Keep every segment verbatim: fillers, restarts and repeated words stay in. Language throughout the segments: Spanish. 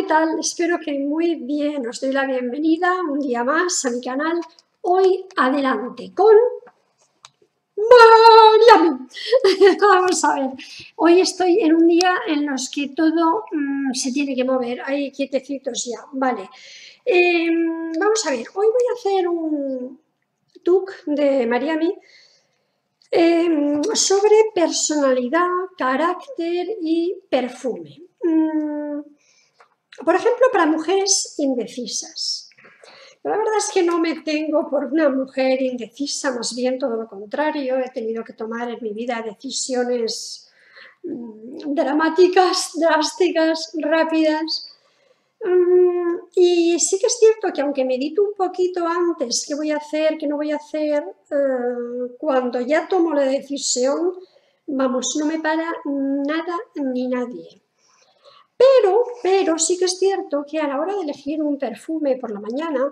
tal? Espero que muy bien. Os doy la bienvenida un día más a mi canal. Hoy adelante con Mariami. Vamos a ver. Hoy estoy en un día en los que todo mmm, se tiene que mover. Ahí quietecitos ya. Vale. Eh, vamos a ver. Hoy voy a hacer un talk de Mariami eh, sobre personalidad, carácter y perfume. Mm, Por ejemplo, para mujeres indecisas. La verdad es que no me tengo por una mujer indecisa, más bien todo lo contrario. He tenido que tomar en mi vida decisiones mmm, dramáticas, drásticas, rápidas. Um, y sí que es cierto que aunque medito un poquito antes qué voy a hacer, qué no voy a hacer, uh, cuando ya tomo la decisión, vamos, no me para nada ni nadie. Pero, pero sí que es cierto que a la hora de elegir un perfume por la mañana,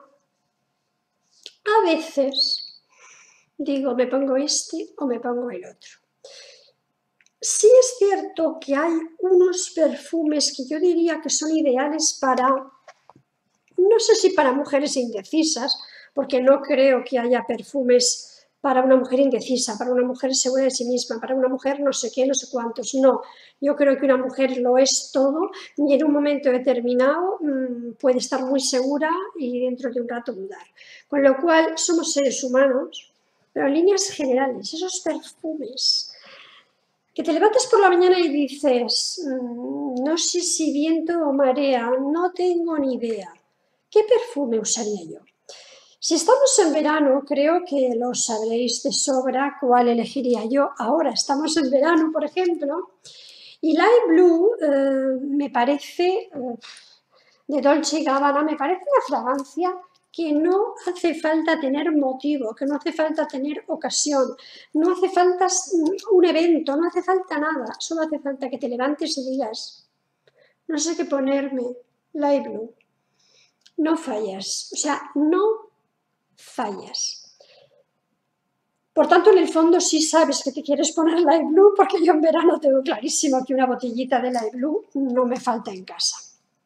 a veces digo, me pongo este o me pongo el otro. Sí es cierto que hay unos perfumes que yo diría que son ideales para, no sé si para mujeres indecisas, porque no creo que haya perfumes para una mujer indecisa, para una mujer segura de sí misma, para una mujer no sé qué, no sé cuántos. No, yo creo que una mujer lo es todo y en un momento determinado mmm, puede estar muy segura y dentro de un rato dudar. Con lo cual somos seres humanos, pero en líneas generales, esos perfumes que te levantas por la mañana y dices, mmm, no sé si viento o marea, no tengo ni idea. ¿Qué perfume usaría yo? Si estamos en verano, creo que lo sabréis de sobra cuál elegiría yo. Ahora estamos en verano, por ejemplo, y Light Blue eh, me parece, eh, de Dolce y Gabbana, me parece una fragancia que no hace falta tener motivo, que no hace falta tener ocasión, no hace falta un evento, no hace falta nada, solo hace falta que te levantes y digas, no sé qué ponerme, Light Blue. No fallas, o sea, no fallas. Por tanto, en el fondo sí sabes que te quieres poner Light Blue, porque yo en verano tengo clarísimo que una botellita de Light Blue no me falta en casa.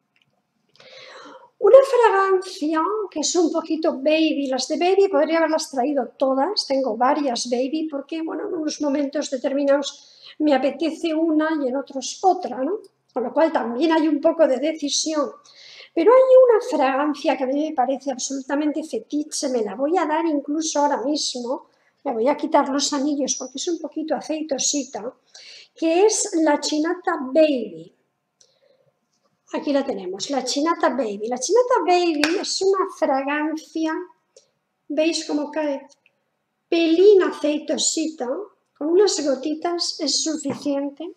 Una fragancia que es un poquito baby, las de baby podría haberlas traído todas, tengo varias baby, porque bueno, en unos momentos determinados me apetece una y en otros otra, ¿no? Con lo cual también hay un poco de decisión. Pero hay una fragancia que a mí me parece absolutamente fetiche, me la voy a dar incluso ahora mismo, me voy a quitar los anillos porque es un poquito aceitosita, que es la Chinata Baby. Aquí la tenemos, la Chinata Baby. La Chinata Baby es una fragancia, ¿veis cómo cae? Pelín aceitosita, con unas gotitas es suficiente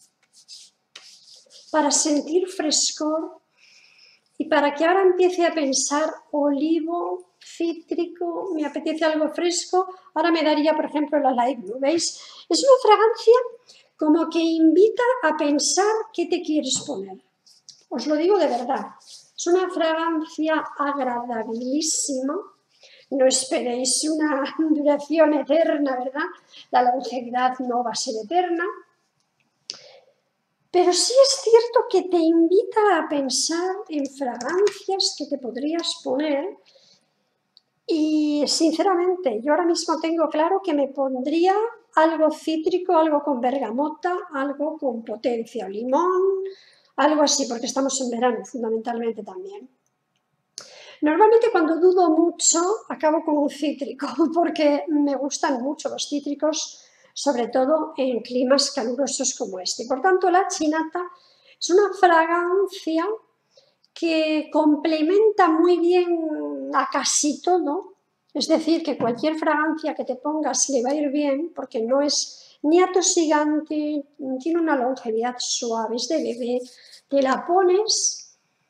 para sentir frescor y para que ahora empiece a pensar olivo, cítrico, me apetece algo fresco, ahora me daría, por ejemplo, la Light Blue, ¿veis? Es una fragancia como que invita a pensar qué te quieres poner. Os lo digo de verdad, es una fragancia agradabilísima. No esperéis una duración eterna, ¿verdad? La longevidad no va a ser eterna. Pero sí es cierto que te invita a pensar en fragancias que te podrías poner y, sinceramente, yo ahora mismo tengo claro que me pondría algo cítrico, algo con bergamota, algo con potencia, limón, algo así, porque estamos en verano fundamentalmente también. Normalmente cuando dudo mucho acabo con un cítrico porque me gustan mucho los cítricos, sobre todo en climas calurosos como este. Por tanto, la Chinata es una fragancia que complementa muy bien a casi todo, es decir, que cualquier fragancia que te pongas le va a ir bien porque no es ni atosigante, tiene una longevidad suave, es de bebé, te la pones,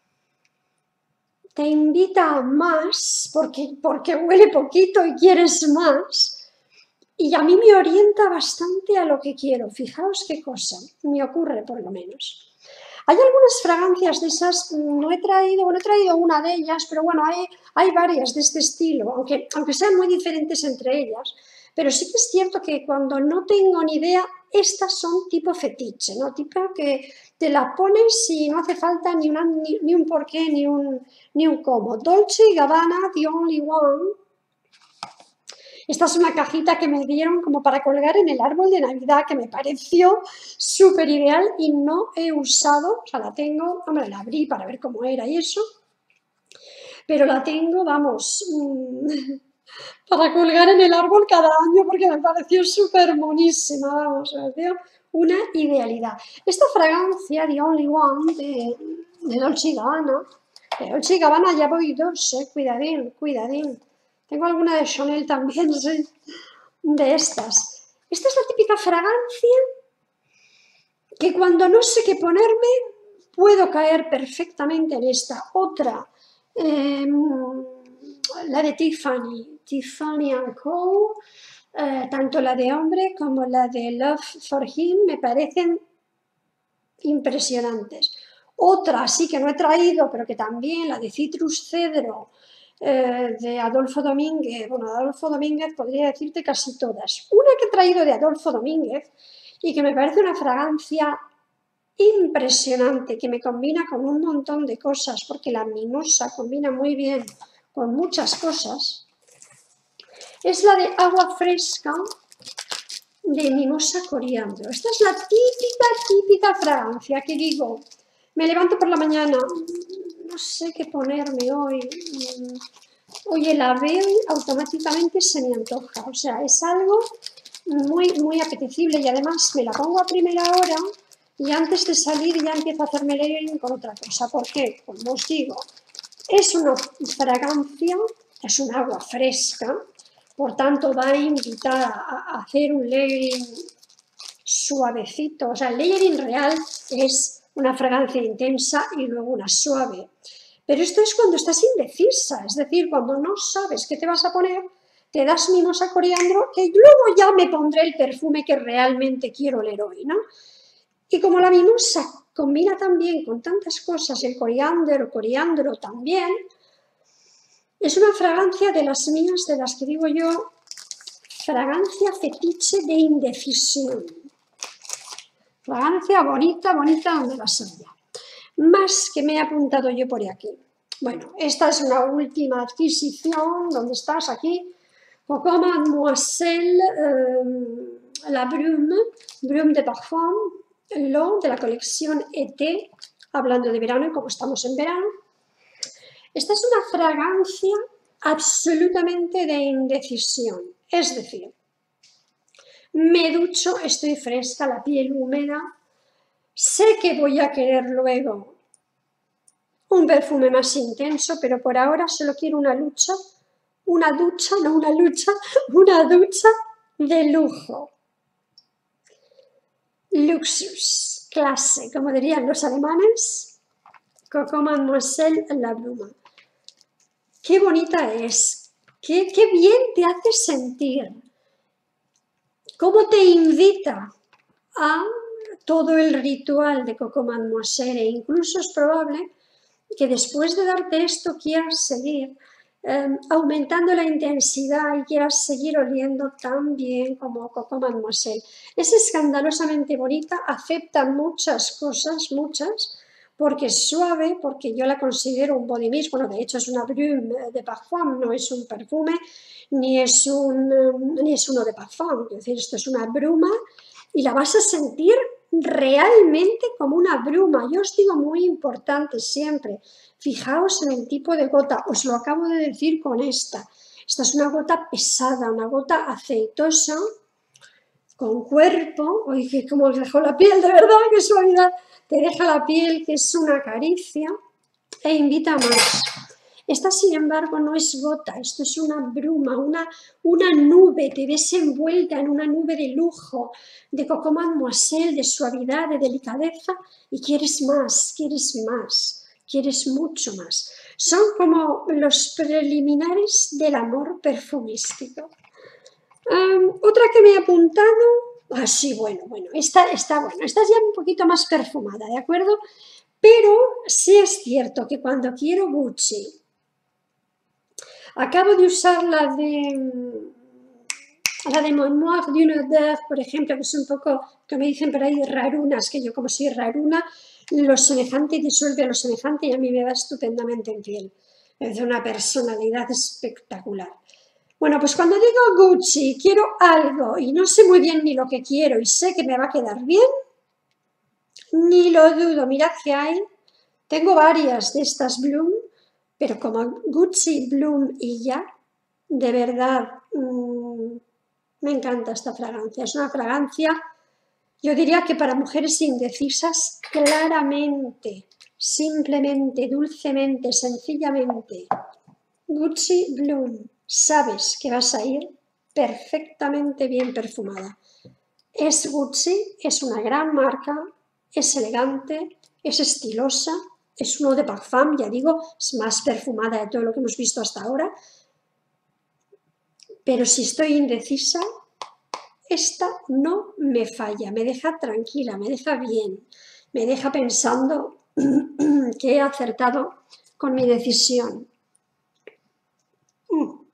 te invita a más porque, porque huele poquito y quieres más. Y a mí me orienta bastante a lo que quiero. Fijaos qué cosa me ocurre, por lo menos. Hay algunas fragancias de esas, no he traído, bueno, he traído una de ellas, pero bueno, hay, hay varias de este estilo, aunque, aunque sean muy diferentes entre ellas. Pero sí que es cierto que cuando no tengo ni idea, estas son tipo fetiche, ¿no? Tipo que te la pones y no hace falta ni, una, ni, ni un porqué ni un, ni un cómo. Dolce y Gabbana, The Only One. Esta es una cajita que me dieron como para colgar en el árbol de Navidad, que me pareció súper ideal y no he usado, o sea, la tengo, hombre, la abrí para ver cómo era y eso, pero la tengo, vamos, mmm, para colgar en el árbol cada año porque me pareció súper monísima, vamos, me pareció una idealidad. Esta fragancia, The Only One, de, de Dolce y Gabbana, de Dolce y Gabbana ya voy dos, eh, cuidadín, cuidadín. Tengo alguna de Chanel también, sí, de estas. Esta es la típica fragancia que cuando no sé qué ponerme puedo caer perfectamente en esta. Otra, eh, la de Tiffany, Tiffany and Co., eh, tanto la de hombre como la de Love for Him me parecen impresionantes. Otra sí que no he traído, pero que también, la de Citrus Cedro, eh, de Adolfo Domínguez. Bueno, Adolfo Domínguez podría decirte casi todas. Una que he traído de Adolfo Domínguez y que me parece una fragancia impresionante, que me combina con un montón de cosas, porque la mimosa combina muy bien con muchas cosas, es la de agua fresca de mimosa coriandro. Esta es la típica, típica fragancia que digo, me levanto por la mañana, no sé qué ponerme hoy, oye, la veo y automáticamente se me antoja, o sea, es algo muy, muy apetecible y además me la pongo a primera hora y antes de salir ya empiezo a hacerme layering con otra cosa. ¿Por qué? Como os digo, es una fragancia, es un agua fresca, por tanto va a invitar a hacer un layering suavecito. O sea, el layering real es una fragancia intensa y luego una suave. Pero esto es cuando estás indecisa, es decir, cuando no sabes qué te vas a poner, te das mimosa coriandro, que luego ya me pondré el perfume que realmente quiero oler hoy, ¿no? Y como la mimosa combina también con tantas cosas, el coriandro, coriandro también, es una fragancia de las mías, de las que digo yo, fragancia fetiche de indecisión. Fragancia bonita, bonita donde las haya. Más que me he apuntado yo por aquí. Bueno, esta es una última adquisición, ¿dónde estás? Aquí. Coco Mademoiselle, euh, la Brume, Brume de Parfum, lo de la colección E T, hablando de verano y como estamos en verano. Esta es una fragancia absolutamente de indecisión, es decir, me ducho, estoy fresca, la piel húmeda, sé que voy a querer luego un perfume más intenso, pero por ahora solo quiero una lucha, una ducha, no una lucha, una ducha de lujo. Luxus, clase, como dirían los alemanes, Coco Mademoiselle La Brume. Qué bonita es, qué, qué bien te hace sentir, cómo te invita a todo el ritual de Coco Mademoiselle, e incluso es probable que después de darte esto quieras seguir eh, aumentando la intensidad y quieras seguir oliendo tan bien como Coco Mademoiselle. Es escandalosamente bonita, acepta muchas cosas, muchas, porque es suave, porque yo la considero un body mist, bueno, de hecho es una brume de parfum, no es un perfume, ni es, un, ni es uno de parfum, es decir, esto es una bruma y la vas a sentir realmente como una bruma. Yo os digo muy importante siempre, fijaos en el tipo de gota, os lo acabo de decir con esta. Esta es una gota pesada, una gota aceitosa, con cuerpo. Oye, que como os dejó la piel, de verdad, qué suavidad. Te deja la piel, que es una caricia, e invita más. Esta, sin embargo, no es gota, esto es una bruma, una, una nube, te ves envuelta en una nube de lujo, de Coco Mademoiselle, de suavidad, de delicadeza, y quieres más, quieres más, quieres mucho más. Son como los preliminares del amor perfumístico. Um, otra que me he apuntado, ah, sí, bueno, bueno, esta está bueno, esta es ya un poquito más perfumada, ¿de acuerdo? Pero sí es cierto que cuando quiero Gucci, acabo de usar la de, la de Mémoire d'une odeur, por ejemplo, que es un poco, que me dicen por ahí, rarunas, que yo como soy raruna, lo semejante disuelve a lo semejante y a mí me va estupendamente en piel. Es una personalidad espectacular. Bueno, pues cuando digo Gucci, quiero algo y no sé muy bien ni lo que quiero y sé que me va a quedar bien, ni lo dudo. Mirad que hay, tengo varias de estas Bloom, pero como Gucci, Bloom y ya, de verdad, mmm, me encanta esta fragancia. Es una fragancia, yo diría que para mujeres indecisas, claramente, simplemente, dulcemente, sencillamente. Gucci Bloom, sabes que vas a ir perfectamente bien perfumada. Es Gucci, es una gran marca, es elegante, es estilosa, es uno de parfum, ya digo, es más perfumada de todo lo que hemos visto hasta ahora. Pero si estoy indecisa, esta no me falla, me deja tranquila, me deja bien, me deja pensando que he acertado con mi decisión. Mm.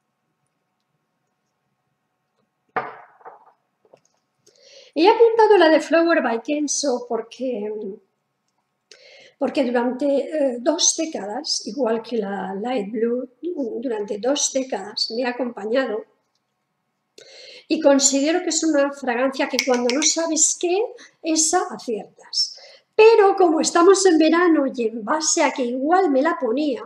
He apuntado la de Flower by Kenzo porque, porque durante eh, dos décadas, igual que la Light Blue, durante dos décadas me ha acompañado y considero que es una fragancia que cuando no sabes qué, esa aciertas. Pero como estamos en verano y en base a que igual me la ponía,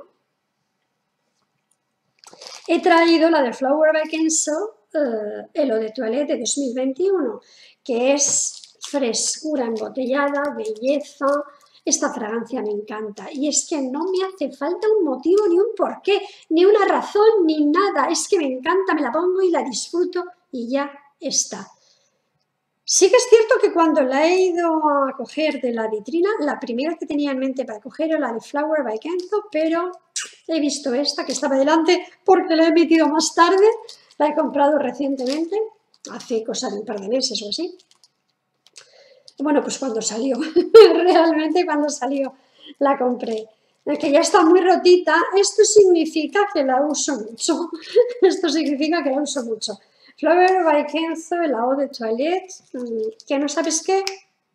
he traído la de Flower by Kenzo, eh, el Eau de Toilette de dos mil veintiuno, que es frescura embotellada, belleza. Esta fragancia me encanta y es que no me hace falta un motivo ni un porqué, ni una razón, ni nada. Es que me encanta, me la pongo y la disfruto y ya está. Sí que es cierto que cuando la he ido a coger de la vitrina, la primera que tenía en mente para coger era la de Flower by Kenzo, pero he visto esta que estaba delante porque la he metido más tarde, la he comprado recientemente, hace cosa de un par de meses o así. Bueno, pues cuando salió, realmente cuando salió la compré. Que ya está muy rotita, esto significa que la uso mucho, esto significa que la uso mucho. Flower by Kenzo, el Eau de Toilette, que no sabes qué,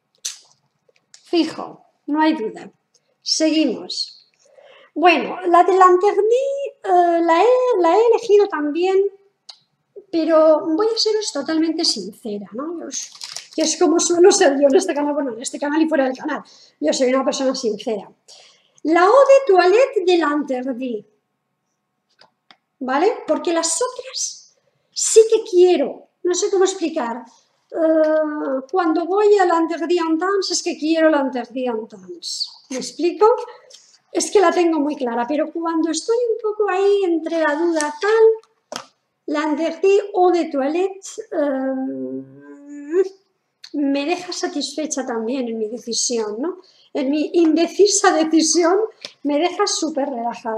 fijo, no hay duda. Seguimos. Bueno, la de Lanterne eh, la, he, la he elegido también, pero voy a seros totalmente sincera, ¿no? Os, que es como suelo ser yo en este canal, bueno, en este canal y fuera del canal. Yo soy una persona sincera. La Eau de Toilette de Lanterne, ¿vale? Porque las otras sí que quiero, no sé cómo explicar. Uh, cuando voy a Lanterne en Temps es que quiero Lanterne en Temps. ¿Me explico? Es que la tengo muy clara, pero cuando estoy un poco ahí entre la duda tal, Lanterne Eau de Toilette uh, me deja satisfecha también en mi decisión, ¿no? En mi indecisa decisión me deja súper relajada.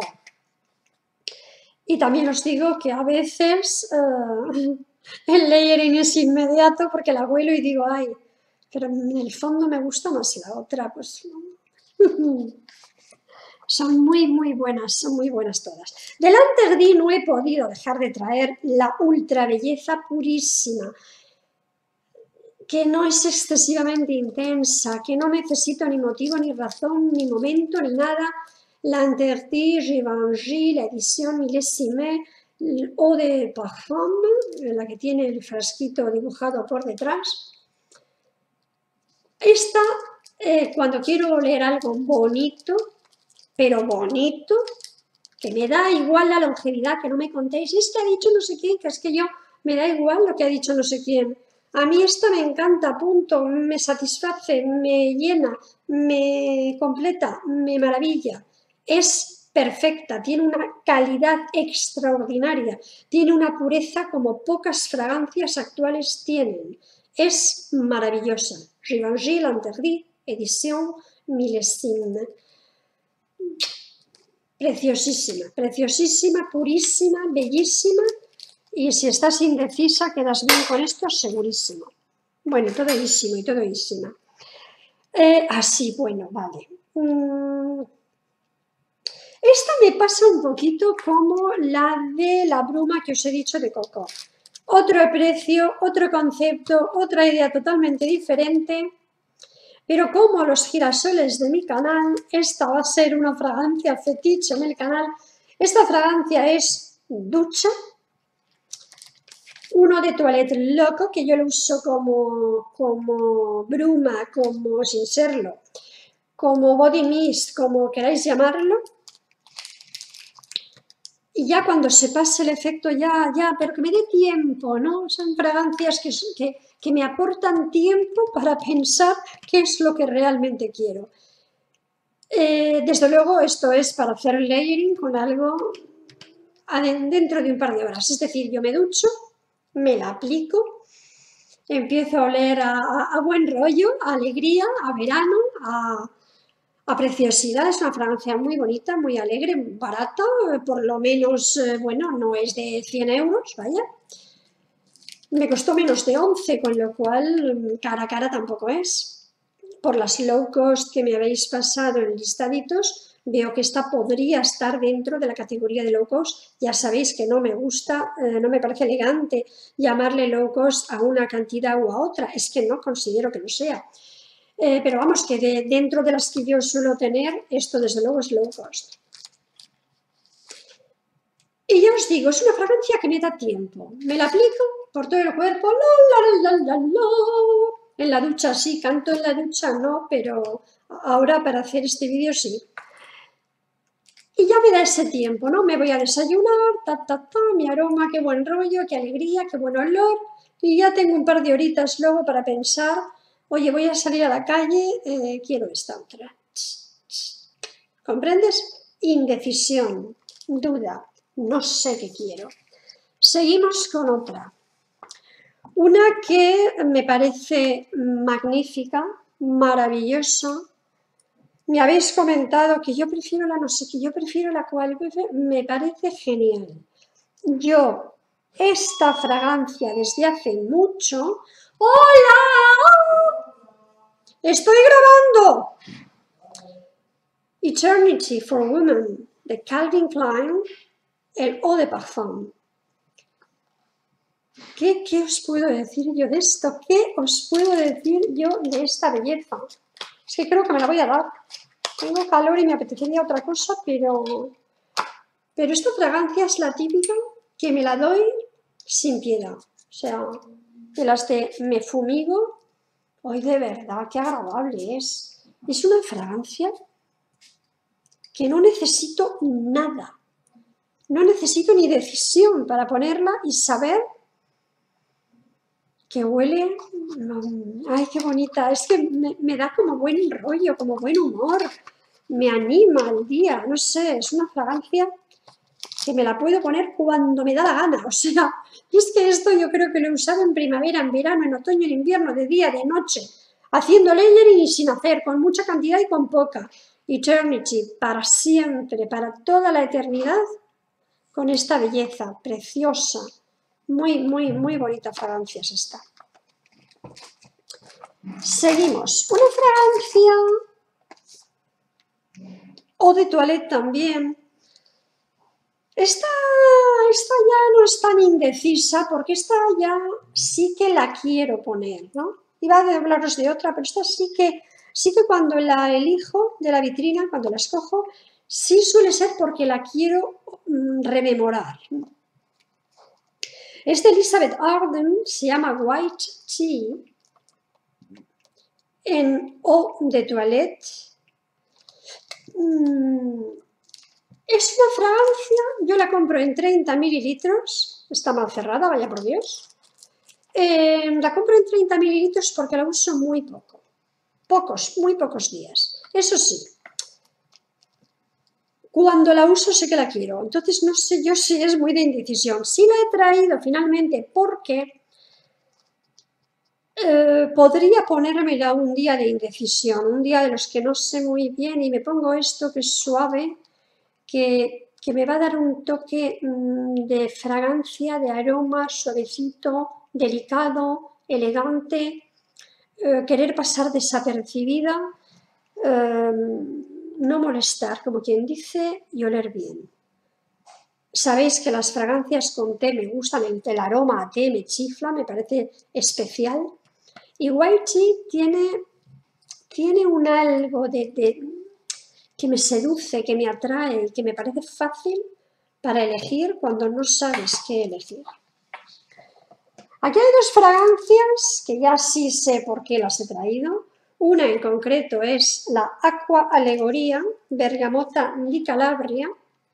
Y también os digo que a veces uh, el layering es inmediato porque la huelo y digo, ay, pero en el fondo me gusta más la otra, pues son muy, muy buenas, son muy buenas todas. De Lanterne no he podido dejar de traer la ultra belleza purísima, que no es excesivamente intensa, que no necesito ni motivo, ni razón, ni momento, ni nada. Lanterne Givenchy, la edición milésime, Eau de Parfum, la que tiene el frasquito dibujado por detrás. Esta, eh, cuando quiero oler algo bonito, pero bonito, que me da igual la longevidad, que no me contéis, es que ha dicho no sé quién, que es que yo, me da igual lo que ha dicho no sé quién. A mí esta me encanta, punto, me satisface, me llena, me completa, me maravilla. Es perfecta, tiene una calidad extraordinaria, tiene una pureza como pocas fragancias actuales tienen. Es maravillosa. Givenchy Lanterne, edición milésime. Preciosísima, preciosísima, purísima, bellísima. Y si estás indecisa, quedas bien con esto, segurísimo. Bueno, todísimo y todísima. Eh, así, bueno, vale. Mm. Esta me pasa un poquito como la de la bruma que os he dicho de Coco. otro precio, otro concepto, otra idea totalmente diferente. Pero como los girasoles de mi canal, esta va a ser una fragancia fetiche en el canal. Esta fragancia es ducha, uno de toilette loco, que yo lo uso como, como bruma, como sin serlo, como body mist, como queráis llamarlo. Y ya cuando se pase el efecto, ya, ya, pero que me dé tiempo, ¿no? Son fragancias que, que, que me aportan tiempo para pensar qué es lo que realmente quiero. Eh, desde luego, esto es para hacer layering con algo dentro de un par de horas. Es decir, yo me ducho, me la aplico, empiezo a oler a, a, a buen rollo, a alegría, a verano, a, a preciosidad. Es una fragancia muy bonita, muy alegre, barata, por lo menos, eh, bueno, no es de cien euros, vaya. Me costó menos de once, con lo cual cara a cara tampoco es. Por las low cost que me habéis pasado en listaditos, veo que esta podría estar dentro de la categoría de low cost. Ya sabéis que no me gusta, eh, no me parece elegante llamarle low cost a una cantidad u a otra. Es que no considero que lo sea. Eh, pero vamos, que de, dentro de las que yo suelo tener, esto desde luego es low cost. Y ya os digo, es una fragancia que me da tiempo. Me la aplico por todo el cuerpo, la, la, la, la, la. En la ducha sí, canto en la ducha no, pero ahora para hacer este vídeo sí. Y ya me da ese tiempo, ¿no? Me voy a desayunar, ta, ta, ta, mi aroma, qué buen rollo, qué alegría, qué buen olor. Y ya tengo un par de horitas luego para pensar, oye, voy a salir a la calle, eh, quiero esta otra. ¿Comprendes? Indecisión, duda, no sé qué quiero. Seguimos con otra. Una que me parece magnífica, maravillosa. Me habéis comentado que yo prefiero la no sé, que yo prefiero la cual me parece genial. Yo, esta fragancia desde hace mucho... ¡Hola! ¡Estoy grabando! Eternity for Women, de Calvin Klein, el Eau de Parfum. ¿Qué, ¿Qué os puedo decir yo de esto? ¿Qué os puedo decir yo de esta belleza? Es que creo que me la voy a dar. Tengo calor y me apetecería otra cosa, pero, pero esta fragancia es la típica que me la doy sin piedad. O sea, de las de me fumigo. ¡Ay, de verdad, qué agradable es! Es una fragancia que no necesito nada. No necesito ni decisión para ponerla y saber que huele... ¡Ay, qué bonita! Es que me, me da como buen rollo, como buen humor. Me anima el día, no sé, es una fragancia que me la puedo poner cuando me da la gana. O sea, es que esto yo creo que lo he usado en primavera, en verano, en otoño, en invierno, de día, de noche, haciendo layering y sin hacer, con mucha cantidad y con poca. Eternity, para siempre, para toda la eternidad, con esta belleza preciosa. Muy, muy, muy bonita fragancia es esta. Seguimos. Una fragancia Eau de toilette también. Esta, esta ya no es tan indecisa, porque esta ya sí que la quiero poner, ¿no? Iba a hablaros de otra, pero esta sí que, sí que cuando la elijo de la vitrina, cuando la escojo, sí suele ser porque la quiero mm, rememorar. Es de Elizabeth Arden, se llama White Tea, en Eau de toilette. Mm, Es una fragancia, yo la compro en treinta mililitros, está mal cerrada, vaya por Dios. Eh, la compro en treinta mililitros porque la uso muy poco, pocos, muy pocos días. Eso sí, cuando la uso sé que la quiero, entonces no sé yo si es muy de indecisión. Sí la he traído finalmente porque eh, podría ponérmela un día de indecisión, un día de los que no sé muy bien y me pongo esto que es suave, que, que me va a dar un toque mmm, de fragancia, de aroma suavecito, delicado, elegante, eh, querer pasar desapercibida, eh, no molestar, como quien dice, y oler bien. Sabéis que las fragancias con té me gustan, el, el aroma a té me chifla, me parece especial. Y White Tea tiene, tiene un algo de, de, que me seduce, que me atrae, que me parece fácil para elegir cuando no sabes qué elegir. Aquí hay dos fragancias que ya sí sé por qué las he traído. Una en concreto es la Aqua Alegoria Bergamota di Calabria.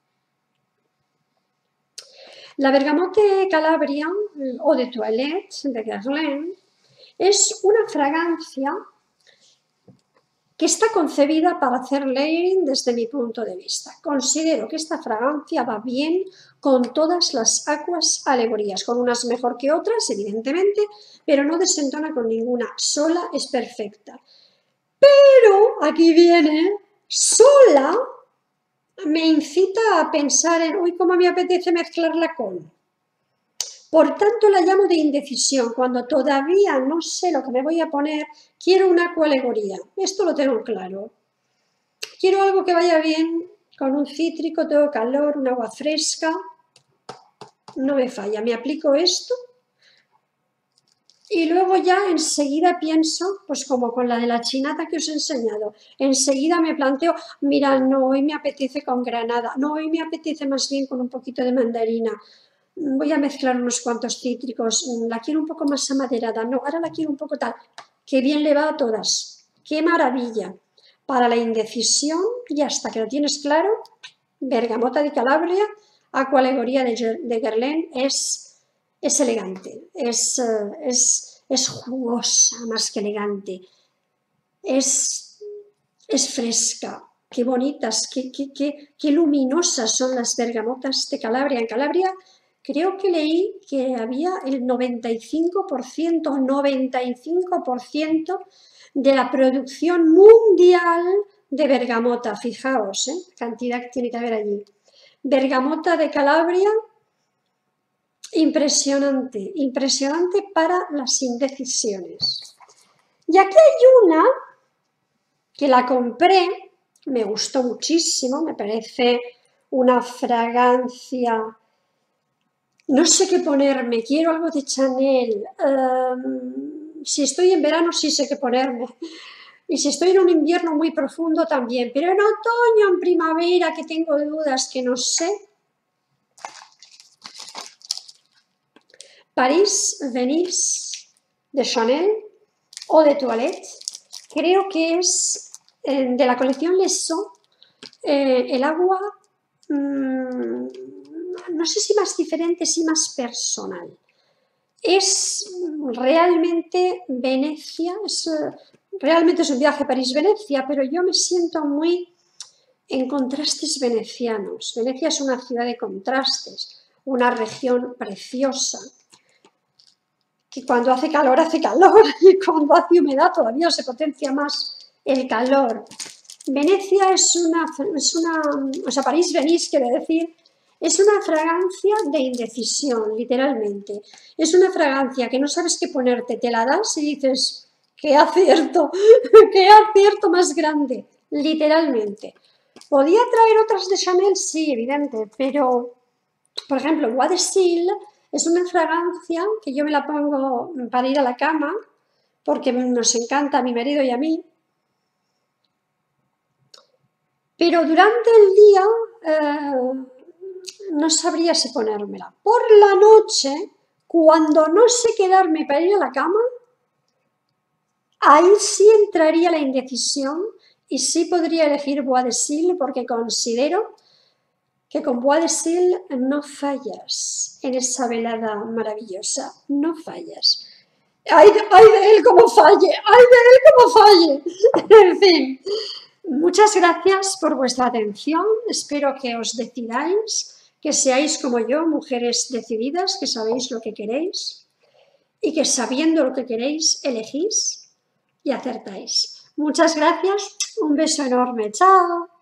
La Bergamote Calabria o de Toilette de Guerlain es una fragancia que está concebida para hacer layering desde mi punto de vista. Considero que esta fragancia va bien con todas las aguas alegorías, con unas mejor que otras, evidentemente, pero no desentona con ninguna, sola es perfecta. Pero aquí viene, sola me incita a pensar en, uy, cómo me apetece mezclarla con. Por tanto, la llamo de indecisión. Cuando todavía no sé lo que me voy a poner, quiero una acualegoría. Esto lo tengo claro. Quiero algo que vaya bien con un cítrico, tengo calor, un agua fresca. No me falla. Me aplico esto y luego ya enseguida pienso, pues como con la de la chinata que os he enseñado, enseguida me planteo, mira, no, hoy me apetece con granada, no, hoy me apetece más bien con un poquito de mandarina. Voy a mezclar unos cuantos cítricos, la quiero un poco más amaderada, no, ahora la quiero un poco tal. Qué bien le va a todas, qué maravilla. Para la indecisión, y hasta que lo tienes claro, Bergamota di Calabria, Aqualegoria de, de Guerlain es, es elegante, es, es, es jugosa más que elegante, es, es fresca. Qué bonitas, qué, qué, qué, qué luminosas son las bergamotas de Calabria. En Calabria creo que leí que había el noventa y cinco por ciento, noventa y cinco por ciento de la producción mundial de bergamota. Fijaos, ¿eh? Cantidad que tiene que haber allí. Bergamota de Calabria, impresionante, impresionante para las indecisiones. Y aquí hay una que la compré, me gustó muchísimo, me parece una fragancia. No sé qué ponerme, quiero algo de Chanel. Um, si estoy en verano sí sé qué ponerme. Y si estoy en un invierno muy profundo también. Pero en otoño, en primavera, que tengo dudas, que no sé. París, Venice, de Chanel o de Toilette. Creo que es eh, de la colección Les Sons, eh, el agua... Mmm, no sé si más diferente, si más personal. Es realmente Venecia, es, realmente es un viaje París-Venecia, pero yo me siento muy en contrastes venecianos. Venecia es una ciudad de contrastes, una región preciosa, que cuando hace calor, hace calor, y cuando hace humedad todavía se potencia más el calor. Venecia es una, es una o sea, París-Venise, quiere decir, es una fragancia de indecisión, literalmente. Es una fragancia que no sabes qué ponerte, te la das y dices, qué acierto, qué acierto más grande, literalmente. ¿Podía traer otras de Chanel? Sí, evidente, pero, por ejemplo, Bois de Sils es una fragancia que yo me la pongo para ir a la cama, porque nos encanta a mi marido y a mí, pero durante el día eh, no sabría si ponérmela. Por la noche, cuando no sé quedarme para ir a la cama, ahí sí entraría la indecisión y sí podría elegir Bois de Sils porque considero que con Bois de Sils no fallas en esa velada maravillosa, no fallas. ¡Ay de, ay de él como falle! ¡Ay de él como falle! En fin. Muchas gracias por vuestra atención, espero que os decidáis, que seáis como yo, mujeres decididas, que sabéis lo que queréis y que sabiendo lo que queréis, elegís y acertáis. Muchas gracias, un beso enorme, chao.